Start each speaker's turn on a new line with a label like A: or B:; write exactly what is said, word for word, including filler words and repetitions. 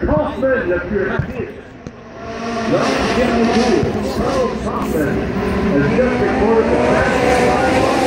A: Kaufman, le plus rapide. Lors du dernier tour, Charles Kaufman has just recorded the fastest